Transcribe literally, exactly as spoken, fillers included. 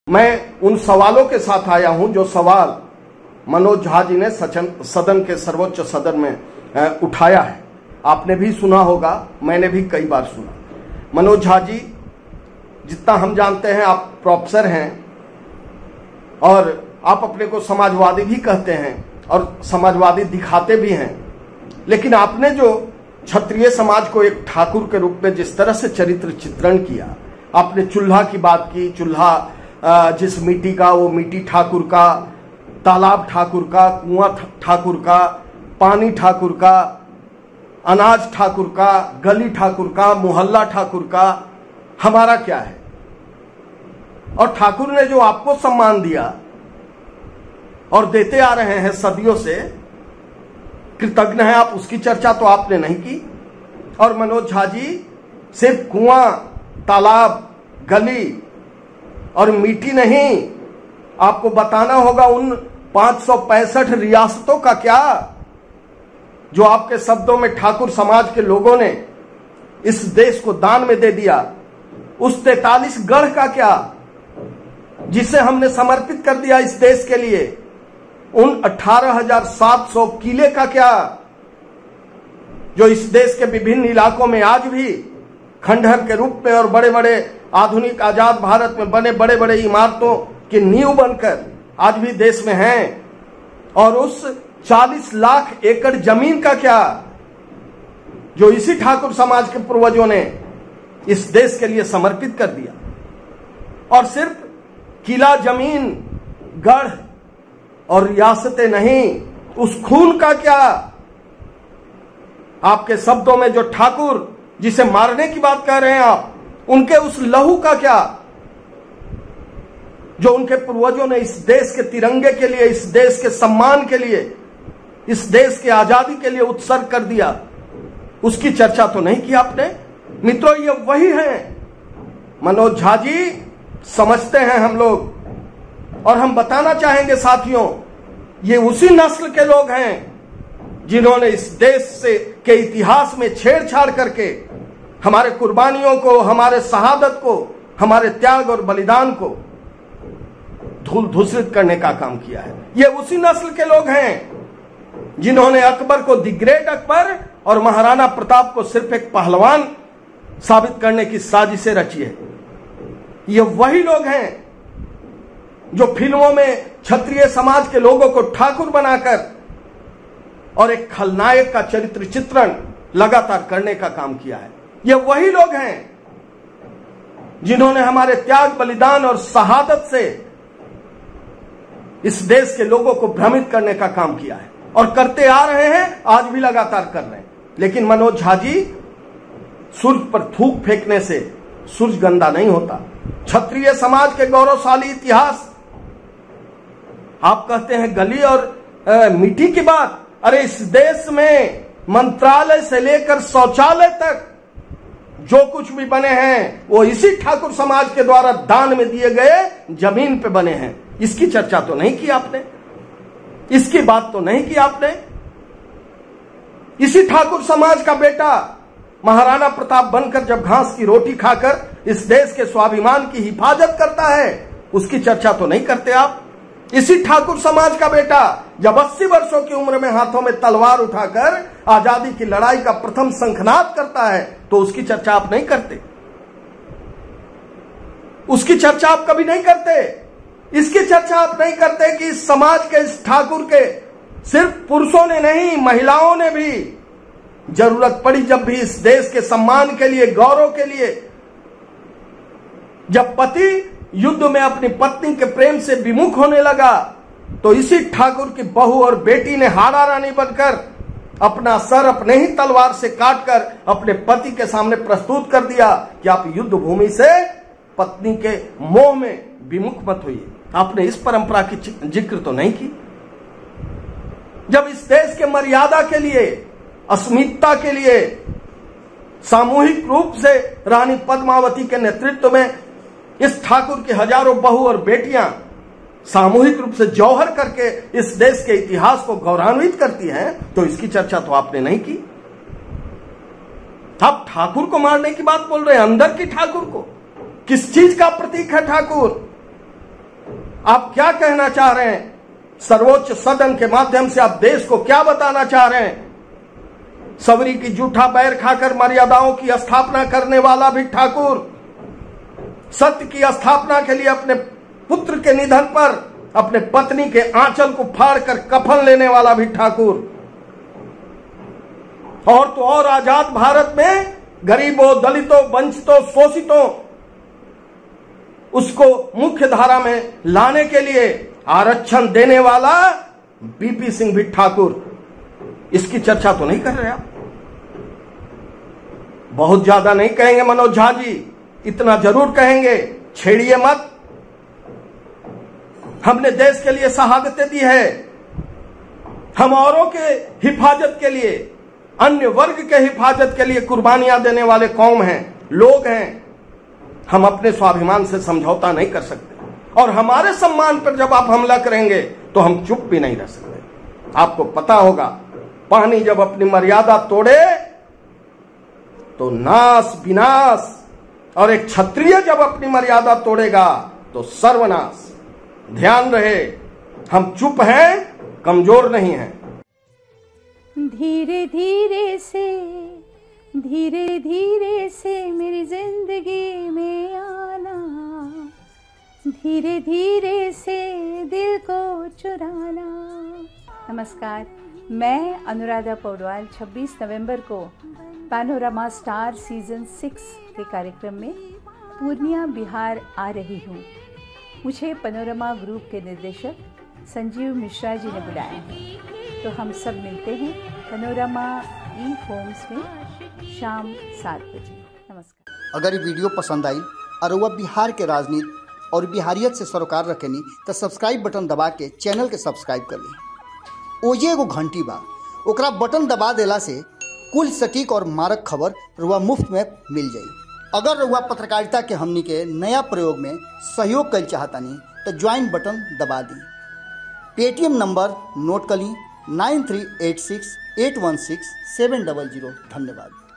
मैं उन सवालों के साथ आया हूं जो सवाल मनोज झा जी ने सदन के सर्वोच्च सदन में उठाया है। आपने भी सुना होगा, मैंने भी कई बार सुना। मनोज झा जी, जितना हम जानते हैं आप प्रोफेसर हैं और आप अपने को समाजवादी भी कहते हैं और समाजवादी दिखाते भी हैं, लेकिन आपने जो क्षत्रिय समाज को एक ठाकुर के रूप में जिस तरह से चरित्र चित्रण किया, आपने चूल्हा की बात की, चूल्हा जिस मिट्टी का वो मिट्टी ठाकुर का, तालाब ठाकुर का, कुआं ठाकुर का, पानी ठाकुर का, अनाज ठाकुर का, गली ठाकुर का, मोहल्ला ठाकुर का, हमारा क्या है। और ठाकुर ने जो आपको सम्मान दिया और देते आ रहे हैं सदियों से, कृतज्ञ हैं आप, उसकी चर्चा तो आपने नहीं की। और मनोज झा जी सिर्फ कुआं, तालाब, गली और मिट्टी नहीं, आपको बताना होगा उन पांच सौ पैंसठ रियासतों का क्या, जो आपके शब्दों में ठाकुर समाज के लोगों ने इस देश को दान में दे दिया। उस तैतालीस गढ़ का क्या, जिसे हमने समर्पित कर दिया इस देश के लिए। उन अठारह हजार सात सौ किले का क्या, जो इस देश के विभिन्न इलाकों में आज भी खंडहर के रूप में और बड़े बड़े आधुनिक आजाद भारत में बने बड़े बड़े इमारतों की नींव बनकर आज भी देश में हैं। और उस चालीस लाख एकड़ जमीन का क्या, जो इसी ठाकुर समाज के पूर्वजों ने इस देश के लिए समर्पित कर दिया। और सिर्फ किला, जमीन, गढ़ और रियासतें नहीं, उस खून का क्या, आपके शब्दों में जो ठाकुर जिसे मारने की बात कह रहे हैं आप, उनके उस लहू का क्या, जो उनके पूर्वजों ने इस देश के तिरंगे के लिए, इस देश के सम्मान के लिए, इस देश के आजादी के लिए उत्सर्ग कर दिया, उसकी चर्चा तो नहीं की आपने। मित्रों, ये वही हैं मनोज झा जी, समझते हैं हम लोग। और हम बताना चाहेंगे साथियों, ये उसी नस्ल के लोग हैं जिन्होंने इस देश से के इतिहास में छेड़छाड़ करके हमारे कुर्बानियों को, हमारे शहादत को, हमारे त्याग और बलिदान को धूल धूसरित करने का काम किया है। ये उसी नस्ल के लोग हैं जिन्होंने अकबर को, द ग्रेट अकबर और महाराणा प्रताप को सिर्फ एक पहलवान साबित करने की साजिशें रची है। ये वही लोग हैं जो फिल्मों में क्षत्रिय समाज के लोगों को ठाकुर बनाकर और एक खलनायक का चरित्र चित्रण लगातार करने का काम किया है। ये वही लोग हैं जिन्होंने हमारे त्याग, बलिदान और शहादत से इस देश के लोगों को भ्रमित करने का काम किया है और करते आ रहे हैं, आज भी लगातार कर रहे हैं। लेकिन मनोज झा जी, सूर्य पर थूक फेंकने से सूर्य गंदा नहीं होता। क्षत्रिय समाज के गौरवशाली इतिहास, आप कहते हैं गली और आ, मिट्टी की बात। अरे इस देश में मंत्रालय से लेकर शौचालय तक जो कुछ भी बने हैं वो इसी ठाकुर समाज के द्वारा दान में दिए गए जमीन पे बने हैं। इसकी चर्चा तो नहीं की आपने, इसकी बात तो नहीं की आपने। इसी ठाकुर समाज का बेटा महाराणा प्रताप बनकर जब घास की रोटी खाकर इस देश के स्वाभिमान की हिफाजत करता है, उसकी चर्चा तो नहीं करते आप। इसी ठाकुर समाज का बेटा जब अस्सी वर्षों की उम्र में हाथों में तलवार उठाकर आजादी की लड़ाई का प्रथम शंखनाद करता है, तो उसकी चर्चा आप नहीं करते। उसकी चर्चा आप कभी नहीं करते। इसकी चर्चा आप नहीं करते कि इस समाज के, इस ठाकुर के सिर्फ पुरुषों ने नहीं, महिलाओं ने भी जरूरत पड़ी जब भी इस देश के सम्मान के लिए, गौरव के लिए, जब पति युद्ध में अपनी पत्नी के प्रेम से विमुख होने लगा, तो इसी ठाकुर की बहू और बेटी ने हाड़ा रानी बनकर अपना सर अपने ही तलवार से काटकर अपने पति के सामने प्रस्तुत कर दिया कि आप युद्ध भूमि से पत्नी के मोह में विमुख मत होइए। आपने इस परंपरा की जिक्र तो नहीं की। जब इस देश के मर्यादा के लिए, अस्मिता के लिए सामूहिक रूप से रानी पद्मावती के नेतृत्व में इस ठाकुर की हजारों बहू और बेटियां सामूहिक रूप से जौहर करके इस देश के इतिहास को गौरवान्वित करती हैं, तो इसकी चर्चा तो आपने नहीं की। आप ठाकुर को मारने की बात बोल रहे हैं, अंदर की ठाकुर को। किस चीज का प्रतीक है ठाकुर? आप क्या कहना चाह रहे हैं? सर्वोच्च सदन के माध्यम से आप देश को क्या बताना चाह रहे हैं? सबरी की जूठा बैर खाकर मर्यादाओं की स्थापना करने वाला भी ठाकुर, सत्य की स्थापना के लिए अपने पुत्र के निधन पर अपने पत्नी के आंचल को फाड़कर कफन लेने वाला भी ठाकुर, और तो और आजाद भारत में गरीबों, दलितों, वंचितों, शोषितों उसको मुख्य धारा में लाने के लिए आरक्षण देने वाला बीपी सिंह भी ठाकुर। इसकी चर्चा तो नहीं कर रहे आप? बहुत ज्यादा नहीं कहेंगे मनोज झा जी, इतना जरूर कहेंगे, छेड़िए मत। हमने देश के लिए शहादतें दी है, हम औरों के हिफाजत के लिए, अन्य वर्ग के हिफाजत के लिए कुर्बानियां देने वाले कौम हैं, लोग हैं। हम अपने स्वाभिमान से समझौता नहीं कर सकते, और हमारे सम्मान पर जब आप हमला करेंगे तो हम चुप भी नहीं रह सकते। आपको पता होगा, पानी जब अपनी मर्यादा तोड़े तो नाश विनाश, और एक क्षत्रिय जब अपनी मर्यादा तोड़ेगा तो सर्वनाश। ध्यान रहे, हम चुप हैं, कमजोर नहीं हैं। धीरे धीरे से धीरे धीरे से मेरी जिंदगी में आना, धीरे धीरे से दिल को चुराना। नमस्कार, मैं अनुराधा पौडवाल छब्बीस नवंबर को पैनोरमा स्टार सीजन सिक्स के कार्यक्रम में पूर्णिया बिहार आ रही हूँ। मुझे पैनोरमा ग्रुप के निर्देशक संजीव मिश्रा जी ने बुलाया है, तो हम सब मिलते हैं पैनोरमा ई होम्स में शाम सात बजे। नमस्कार। अगर ये वीडियो पसंद आई और वह बिहार के राजनीति और बिहारियत से सरोकार रखेनी तो सब्सक्राइब बटन दबा के चैनल के सब्सक्राइब कर ली। ओजे एगो घंटी बा, ओकरा बटन दबा देला से कुल सटीक और मारक खबर रुआ मुफ्त में मिल जाई। अगर रुआ पत्रकारिता के हमनी के नया प्रयोग में सहयोग कर चाहतानी तो ज्वाइन बटन दबा दी। पेटीएम नंबर नोट कर ली nine three eight six eight one six seven double zero. धन्यवाद।